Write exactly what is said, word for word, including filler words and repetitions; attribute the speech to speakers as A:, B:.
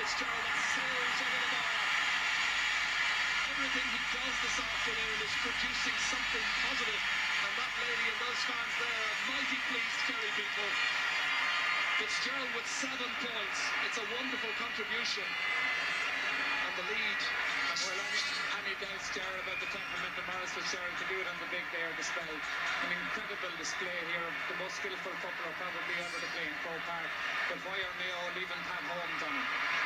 A: Fitzgerald that sails over the bar. Everything he does this afternoon is producing something positive, and that lady and those fans there are mighty pleased, Kerry people. Fitzgerald with seven points. It's a wonderful contribution, and the lead.
B: Well, any, any doubts, Jared, about the temperament of Maurice Fitzgerald to do it on the big day of display. An incredible display here of the most skillful footballer probably ever to play in Croke Park. But why are Mayo leaving Pat Holmes on him?